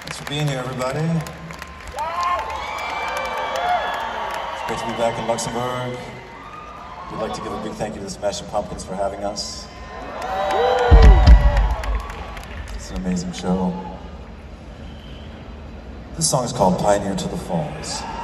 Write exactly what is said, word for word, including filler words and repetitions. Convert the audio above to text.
Thanks for being here, everybody. It's great to be back in Luxembourg. We'd like to give a big thank you to the Smashing Pumpkins for having us. It's an amazing show. This song is called Pioneer to the Falls.